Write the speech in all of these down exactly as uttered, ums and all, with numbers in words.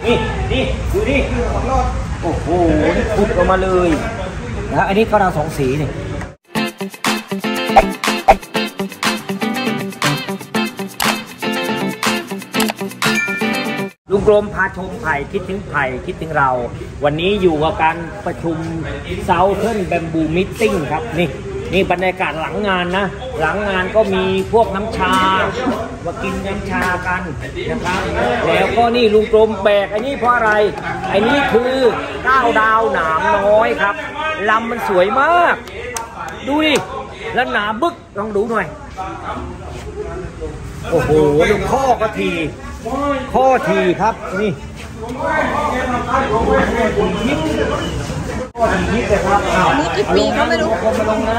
นี่นี่ดูดิโอ้โหนี่ขุดออกมาเลยนะอันนี้ก็ดาวสองสีนี่ลุงกรมพาชมไผ่คิดถึงไผ่คิดถึงเราวันนี้อยู่กับการประชุมเซาเทิร์นแบมบูมิทติ้งครับนี่นี่บรรยากาศหลังงานนะหลังงานก็มีพวกน้ำชามากินน้ำชากันนะครับแล้วก็นี่ลุงกรมแบกอันนี้เพราะอะไรอันนี้คือก้าวดาวหนามน้อยครับลำมันสวยมากดูดิแล้วหนาบึกลองดูหน่อยโอ้โหดูข้อก็ทีข้อทีครับนี่ยิบยิบเลยครับอันนี้กี่ปีก็ไม่รู้คนมาลงนะ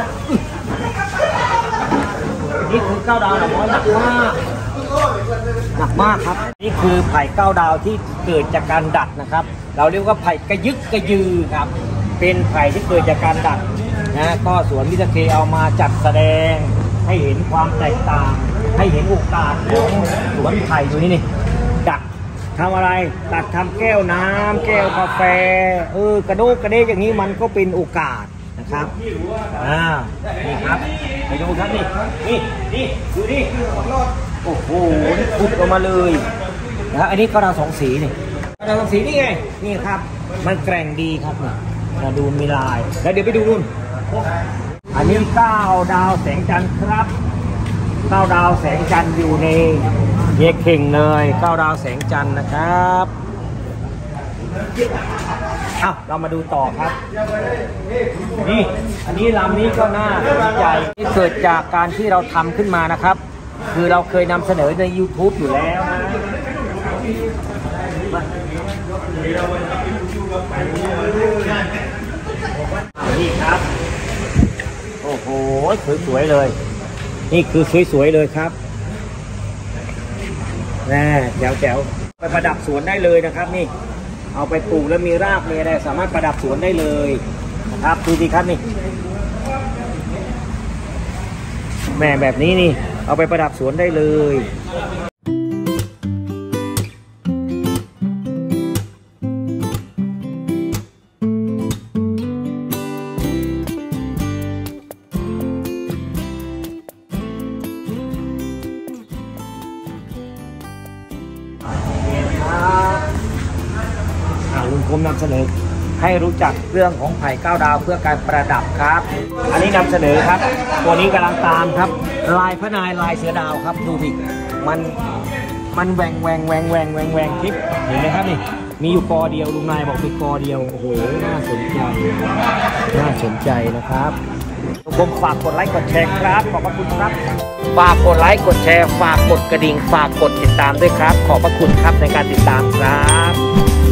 นี่คือเก้าดาวหนักน้อยหนักมากหนักมากครับนี่คือไผ่เก้าดาวที่เกิดจากการดัดนะครับเราเรียกว่าไผ่กระยึกกระยือครับเป็นไผ่ที่เกิดจากการดัดนะก็สวนมิสเกเอามาจัดแสดงให้เห็นความแตกต่างให้เห็นโอกาสของสวนไผ่ตัวนี้นี่ดัดทำอะไรตัดทำแก้วน้ำแก้วกาแฟเออกระโดกกระเดกอย่างนี้มันก็เป็นโอกาสนะครับอ่านี่ครับไปดูครับนี่นี่นี่ดูดิโอ้โหนี่ขุดออกมาเลยนะอันนี้ก็ดาวสองสีนี่ดาวสองสีนี่ไงนี่ครับมันแกร่งดีครับนี่มาดูมีลายแล้วเดี๋ยวไปดูนู่นอันนี้เก้าดาวแสงจันทร์ครับเก้าดาวแสงจันทร์อยู่ในเยกเข่งเลยเก้าดาวแสงจันทร์นะครับอ้าวเรามาดูต่อครับนี่อันนี้ลำนี้ก็น่าสนใจที่เกิดจากการที่เราทำขึ้นมานะครับคือเราเคยนำเสนอใน ยูทูบ อยู่แล้วนะนี่ครับโอ้โหสวยๆเลยนี่คือสวยๆเลยครับแน่แจ๋วๆไปประดับสวนได้เลยนะครับนี่เอาไปปลูกแล้วมีรากมีอะไรสามารถประดับสวนได้เลยนะครับดูดีครับนี่แม่แบบนี้นี่เอาไปประดับสวนได้เลยลุงกรมนำเสนอให้รู้จักเรื่องของไผ่เก้าดาวเพื่อการประดับครับอันนี้นำเสนอครับตัวนี้กำลังตามครับลายพระนายลายเสือดาวครับดูดิมันมันแหวงแหวงแหวงแหวงแหวงแหวงคลิปเห็นไหมครับนี่มีอยู่กอเดียวลุงนายบอกมีกอเดียวโอ้โหน่าสนใจน่าสนใจนะครับผมฝากกดไลค์กดแชร์ครับขอบพระคุณครับฝากกดไลค์กดแชร์ฝากกดกระดิ่งฝากกดติดตามด้วยครับขอบพระคุณครับในการติดตามครับ